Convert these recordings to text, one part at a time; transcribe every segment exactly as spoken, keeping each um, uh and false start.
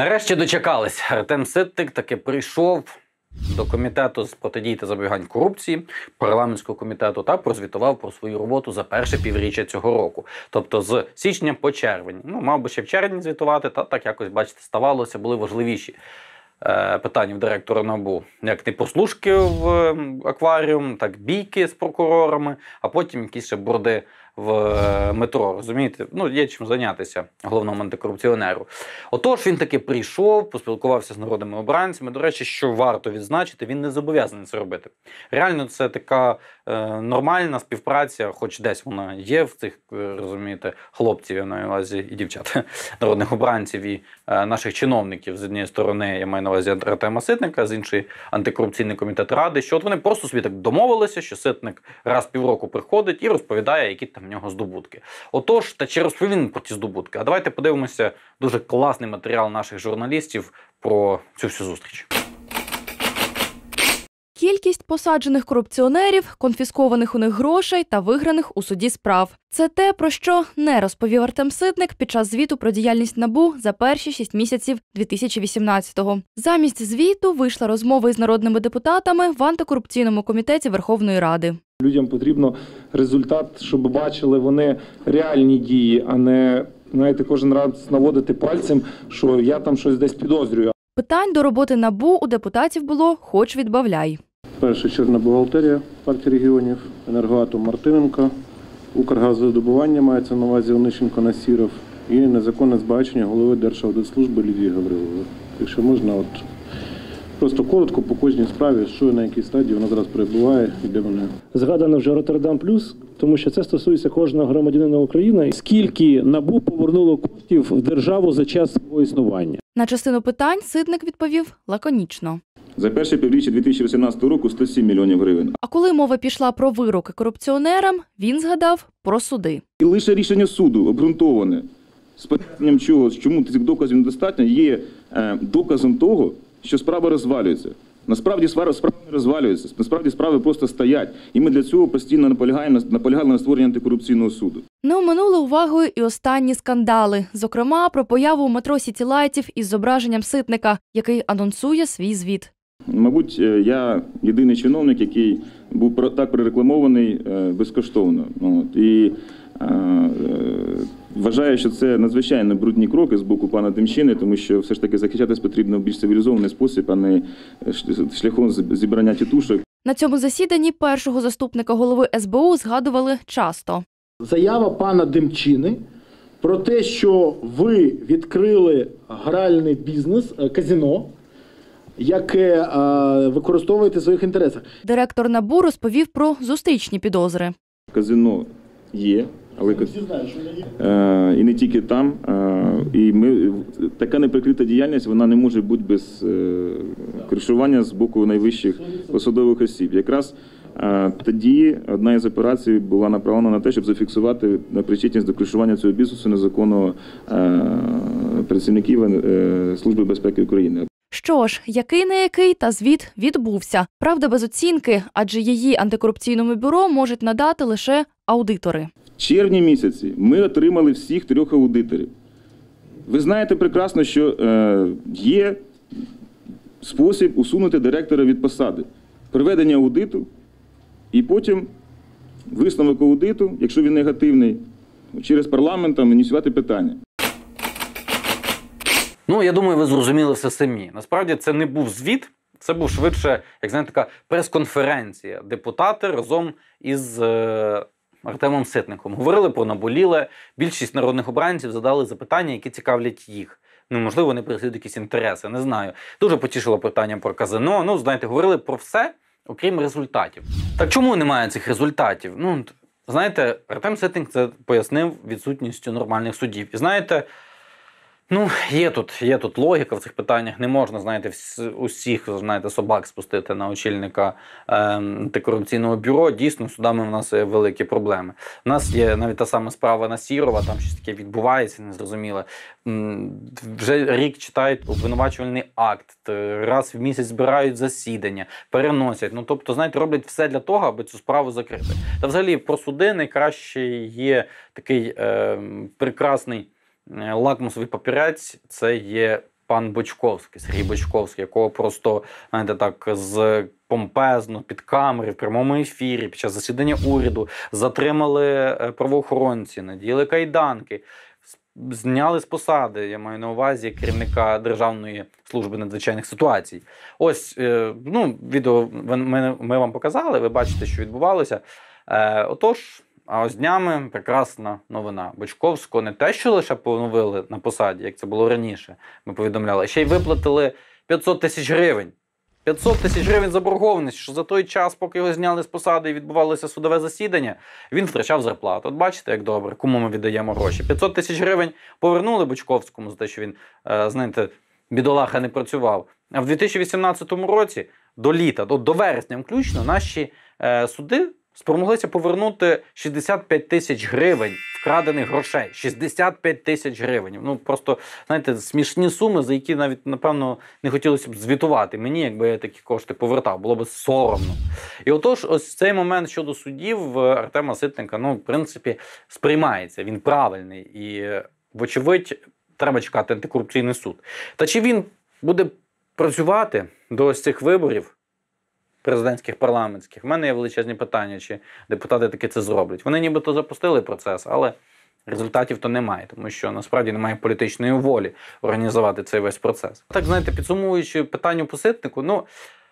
Нарешті дочекались. Артем Ситник таки прийшов до комітету з протидії та запобігання корупції, парламентського комітету, та прозвітував про свою роботу за перше півріччя цього року. Тобто з січня по червень. Ну, мав би ще в червні звітувати, та так якось, бачите, ставалося, були важливіші е, питання в директора НАБУ. Як не прослушки в акваріум, так бійки з прокурорами, а потім якісь ще борди в метро, розумієте? Ну, є чим зайнятися головному антикорупціонеру. Отож, він таки прийшов, поспілкувався з народними обранцями. До речі, що варто відзначити, він не зобов'язаний це робити. Реально, це така е, нормальна співпраця, хоч десь вона є в цих, розумієте, хлопців, я маю на увазі, і дівчат, народних обранців, і е, наших чиновників. З однієї сторони, я маю на увазі Артема Ситника, з іншої антикорупційний комітет Ради, що от вони просто собі так домовилися, що Ситник раз в півроку приходить і розповідає, які там в нього здобутки. Отож, та чи розповів він про ті здобутки? А давайте подивимося дуже класний матеріал наших журналістів про цю всю зустріч. Кількість посаджених корупціонерів, конфіскованих у них грошей та виграних у суді справ. Це те, про що не розповів Артем Ситник під час звіту про діяльність НАБУ за перші шість місяців дві тисячі вісімнадцятого. Замість звіту вийшла розмова із народними депутатами в антикорупційному комітеті Верховної Ради. Людям потрібно результат, щоб бачили вони реальні дії, а не, знаєте, кожен раз наводити пальцем, що я там щось десь підозрюю. Питань до роботи НАБУ у депутатів було хоч відбавляй. Перше, чорна бухгалтерія партії регіонів, Енергоатом Мартиненко, Укргазвидобування мається на увазі Онищенко Насіров і незаконне збагачення голови Держаудитслужби Лідії Гаврилової. Якщо можна, от просто коротко по кожній справі, що на якій стадії вона зараз перебуває і де вони. Згадано вже Роттердам плюс, тому що це стосується кожного громадянина України. Скільки НАБУ повернуло коштів в державу за час свого існування? На частину питань Ситник відповів лаконічно. За перше півріччя дві тисячі вісімнадцятого року сто сім мільйонів гривень. А коли мова пішла про вироки корупціонерам, він згадав про суди. І лише рішення суду обґрунтоване з питанням чого, чому цих доказів недостатньо, є е, доказом того, що справа розвалюється. Насправді справи не розвалюються, насправді справи просто стоять. І ми для цього постійно наполягаємо, наполягали на створенні антикорупційного суду. Не оминули увагою і останні скандали. Зокрема, про появу у метро сітілайтів із зображенням Ситника, який анонсує свій звіт. Мабуть, я єдиний чиновник, який був так прорекламований безкоштовно. От. І е, вважаю, що це надзвичайно брудні кроки з боку пана Демчини, тому що все ж таки захищатись потрібно в більш цивілізований спосіб, а не шляхом зібрання тітушок. На цьому засіданні першого заступника голови ес бе у згадували часто. Заява пана Демчини про те, що ви відкрили гральний бізнес, казино, яке а, використовуєте в своїх інтересах. Директор НАБУ розповів про зустрічні підозри. Казино є, але Всі знають, що є. Е, і не тільки там. Е, і ми, така неприкрита діяльність, вона не може бути без е, кришування з боку найвищих посадових осіб. Якраз е, тоді одна із операцій була направлена на те, щоб зафіксувати причетність до кришування цього бізнесу незаконного е, працівників е, Служби безпеки України. Що ж, який не який, та звіт відбувся. Правда, без оцінки, адже її антикорупційному бюро можуть надати лише аудитори. В червні місяці ми отримали всіх трьох аудиторів. Ви знаєте прекрасно, що е, є спосіб усунути директора від посади. Проведення аудиту і потім висновок аудиту, якщо він негативний, через парламент ініціювати питання. Ну, я думаю, ви зрозуміли все самі. Насправді, це не був звіт, це був швидше, як знаєте, така прес-конференція. Депутати разом із е, Артемом Ситником говорили про наболіле. Більшість народних обранців задали запитання, які цікавлять їх. Ну, можливо, вони переслідують якісь інтереси, не знаю. Дуже потішило питання про казино. Ну, знаєте, говорили про все, окрім результатів. Так чому немає цих результатів? Ну, знаєте, Артем Ситник це пояснив відсутністю нормальних судів. І знаєте, ну, є тут, є тут логіка в цих питаннях. Не можна, знаєте, усіх, знаєте, собак спустити на очільника е, антикорупційного бюро. Дійсно, з судами в нас є великі проблеми. У нас є навіть та сама справа Насірова, там щось таке відбувається, незрозуміле. Вже рік читають обвинувачувальний акт, раз в місяць збирають засідання, переносять. Ну, тобто, знаєте, роблять все для того, аби цю справу закрити. Та взагалі про суди найкраще є такий е, прекрасний лакмусовий папірець – це є пан Бочковський, Сергій Бочковський, якого просто, знаєте, так, з помпезно, під камери, в прямому ефірі, під час засідання уряду, затримали правоохоронці, наділи кайданки, зняли з посади, я маю на увазі, керівника Державної служби надзвичайних ситуацій. Ось, ну, відео ми, ми вам показали, ви бачите, що відбувалося. Е, отож, а ось днями прекрасна новина. Бочковського не те, що лише поновили на посаді, як це було раніше, ми повідомляли, ще й виплатили п'ятсот тисяч гривень. п'ятсот тисяч гривень заборгованість, що за той час, поки його зняли з посади і відбувалося судове засідання, він втрачав зарплату. От бачите, як добре, кому ми віддаємо гроші. п'ятсот тисяч гривень повернули Бочковському за те, що він, знаєте, бідолаха не працював. А в дві тисячі вісімнадцятому році, до літа, до, до вересня включно, наші е, суди спромоглися повернути шістдесят п'ять тисяч гривень вкрадених грошей. шістдесят п'ять тисяч гривень. Ну, просто, знаєте, смішні суми, за які навіть, напевно, не хотілося б звітувати мені, якби я такі кошти повертав. Було б соромно. І отож, ось цей момент щодо судів Артема Ситника, ну, в принципі, сприймається. Він правильний. І, вочевидь, треба чекати антикорупційний суд. Та чи він буде працювати до ось цих виборів президентських, парламентських? У мене є величезні питання, чи депутати таки це зроблять. Вони нібито запустили процес, але результатів то немає, тому що насправді немає політичної волі організувати цей весь процес. Так, знаєте, підсумовуючи питанню по Ситнику, ну,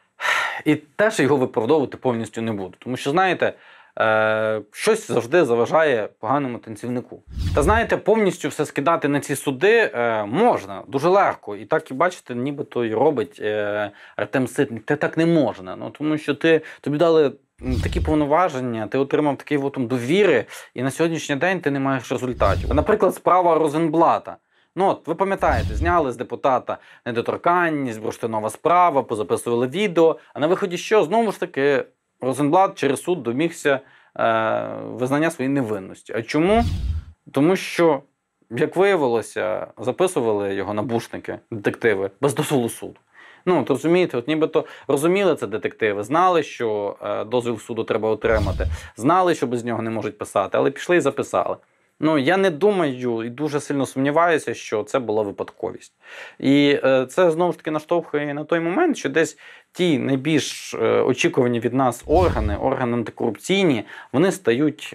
і теж його виправдовувати повністю не буду. Тому що, знаєте, е, щось завжди заважає поганому танцівнику. Та знаєте, повністю все скидати на ці суди е, можна, дуже легко. І так, і бачите, нібито і робить е, Артем Ситник. Та так не можна. Ну, тому що ти, тобі дали такі повноваження, ти отримав такий вотум довіри, і на сьогоднішній день ти не маєш результатів. Наприклад, справа Розенблата. Ну от, ви пам'ятаєте, зняли з депутата недоторканність, бурштинова справа, позаписували відео, а на виході що? Знову ж таки, Розенблат через суд домігся е, визнання своєї невинності. А чому? Тому що, як виявилося, записували його набушники, детективи, без дозволу суду. Ну, от розумієте, от нібито розуміли це детективи, знали, що е, дозвіл суду треба отримати, знали, що без нього не можуть писати, але пішли і записали. Ну, я не думаю і дуже сильно сумніваюся, що це була випадковість. І е, це, знову ж таки, наштовхує на той момент, що десь ті найбільш е, очікувані від нас органи, органи антикорупційні, вони стають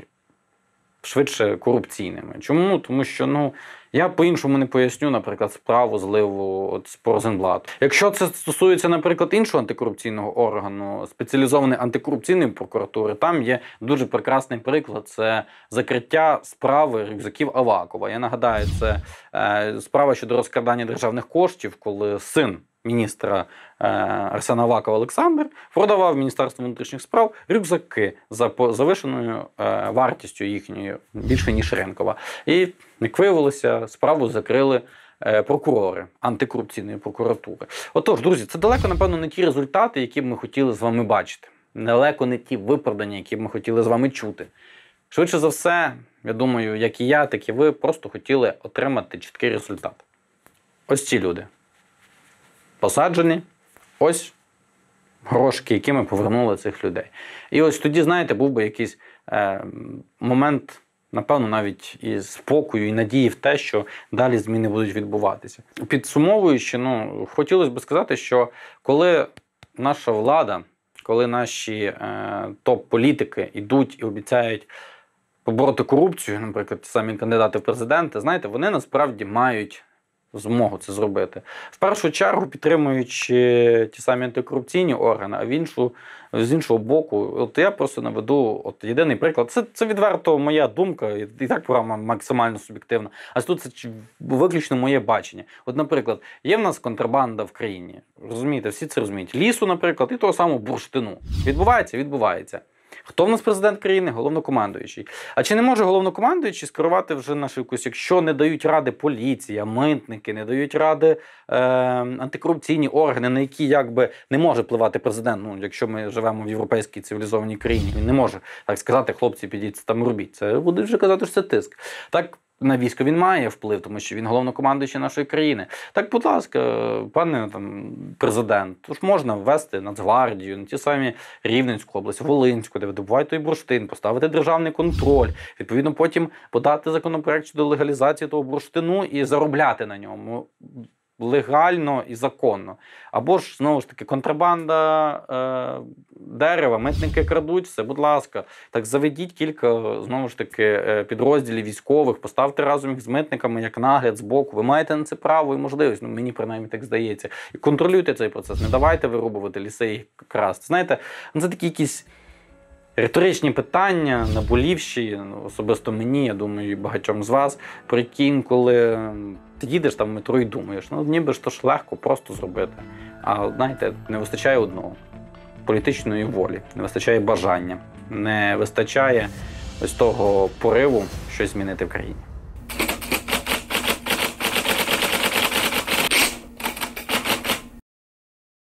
швидше корупційними. Чому? Тому що, ну, я по-іншому не поясню, наприклад, справу зливу от, по Розенблату. Якщо це стосується, наприклад, іншого антикорупційного органу, спеціалізованої антикорупційної прокуратури, там є дуже прекрасний приклад. Це закриття справи рюкзаків Авакова. Я нагадаю, це е, справа щодо розкрадання державних коштів, коли син міністра е, Арсена Авакова Олександр продавав Міністерству внутрішніх справ рюкзаки за завишеною е, вартістю їхньою, більше ніж ринкова. І, як виявилося, справу закрили е, прокурори антикорупційної прокуратури. Отож, друзі, це далеко, напевно, не ті результати, які б ми хотіли з вами бачити. Далеко не ті виправдання, які б ми хотіли з вами чути. Швидше за все, я думаю, як і я, так і ви, просто хотіли отримати чіткий результат. Ось ці люди. Посаджені, ось грошки, які ми повернули цих людей. І ось тоді, знаєте, був би якийсь е, момент, напевно, навіть і спокою, і надії в те, що далі зміни будуть відбуватися. Підсумовуючи, ну, хотілося б сказати, що коли наша влада, коли наші е, топ-політики йдуть і обіцяють побороти корупцію, наприклад, ті самі кандидати в президенти, знаєте, вони насправді мають змогу це зробити. В першу чергу підтримуючи ті самі антикорупційні органи, а в іншу, з іншого боку, от я просто наведу от єдиний приклад. Це, це відверто моя думка, і, і так програма максимально суб'єктивна. А тут це виключно моє бачення. От, наприклад, є в нас контрабанда в країні. Розумієте, всі це розуміють. Лісу, наприклад, і того самого бурштину. Відбувається? Відбувається. Хто в нас президент країни? Головнокомандуючий. А чи не може головнокомандуючий скерувати вже нашу якусь, якщо не дають ради поліція, митники, не дають ради е, антикорупційні органи, на які якби не може впливати президент, ну, якщо ми живемо в європейській цивілізованій країні, він не може так сказати, хлопці, підіть там робіть. Це буде вже казати, що це тиск. Так, на військо він має вплив, тому що він головнокомандуючий нашої країни. Так, будь ласка, пане там, президент, тож можна ввести Нацгвардію, на ті самі Рівненську область, Волинську, де видобувають той бурштин, поставити державний контроль, відповідно потім подати законопроект щодо легалізації того бурштину і заробляти на ньому. легально і законно. Або ж, знову ж таки, контрабанда е, дерева, митники крадуть, все, будь ласка. Так заведіть кілька, знову ж таки, підрозділів військових, поставте разом їх з митниками, як нагляд, збоку. Ви маєте на це право і можливість, ну мені принаймні так здається. І контролюйте цей процес, не давайте вирубувати ліси і красти. Знаєте, це такі якісь риторичні питання, наболівші, ну, особисто мені, я думаю, і багатьом з вас, про які інколи ти їдеш там в метро і думаєш, ну ніби ж то ж легко просто зробити. А знаєте, не вистачає одного – політичної волі, не вистачає бажання, не вистачає ось того пориву щось змінити в країні.